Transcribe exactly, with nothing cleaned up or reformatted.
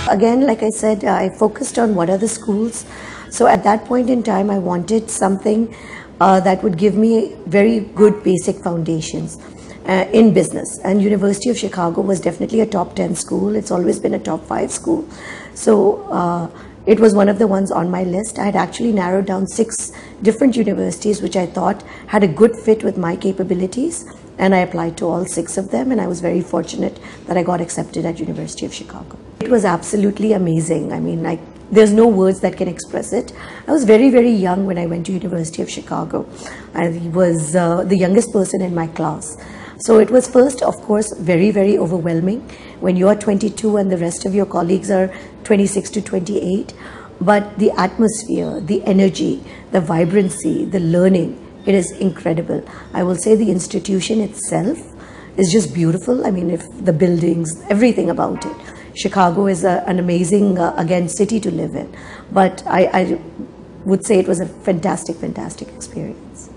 Again, like I said, I focused on what are the schools. So at that point in time, I wanted something uh, that would give me very good basic foundations uh, in business. And University of Chicago was definitely a top ten school. It's always been a top five school. So uh, it was one of the ones on my list. I had actually narrowed down six different universities which I thought had a good fit with my capabilities, and I applied to all six of them, and I was very fortunate that I got accepted at University of Chicago. It was absolutely amazing. I mean, like, there's no words that can express it. I was very, very young when I went to University of Chicago. I was uh, the youngest person in my class. So it was first, of course, very, very overwhelming when you are twenty-two and the rest of your colleagues are twenty-six to twenty-eight. But the atmosphere, the energy, the vibrancy, the learning, it is incredible. I will say the institution itself is just beautiful. I mean, if the buildings, everything about it. Chicago is a, an amazing, uh, again, city to live in. But I, I would say it was a fantastic, fantastic experience.